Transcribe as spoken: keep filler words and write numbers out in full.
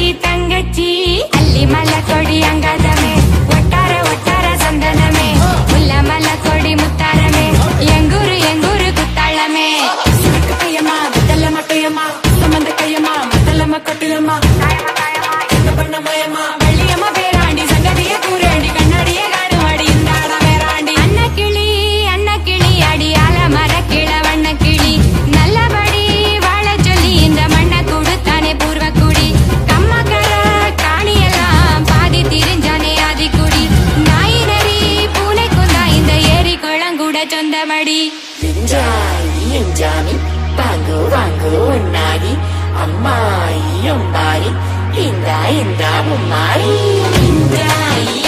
தங்கச்சி அள்ளி மலை கொடி அங்காதமே ஒட்டார ஒட்டார சந்தனமே முல்ல மலை கொடி முத்தாரமே எங்கூரு எங்கூரு குத்தாளமே கையம்மா மத்தல்ல மட்டையம்மா சம்பந்த கையம்மா மத்தல்லம்மா கொட்டிலம்மா பண்ண மயம்மா வள்ளியம்மா பேராண்டி சங்கதிய கூறாண்டி கண்ணாடிய காடுவாடி இந்த ஆடா வேறாண்டி அண்ண கிளி அண்ண கிளி அடியால மர கிள வண்ண கிளி நல்லபடி வாழ சொல்லி இந்த மண்ணை கொடுத்தானே பூர்வ குடி கம்மக்கர காணியெல்லாம் பாதி திரிஞ்சானே ஆதி குடி நாய் நரி பூனை குந்தா இந்த ஏரி குளங்கூட சொந்தமடி எஞ்சாமி வாங்கு வாங்கு உன்னாடி அம்மாயி அம்மாயி இந்த இந்த மும்மாயி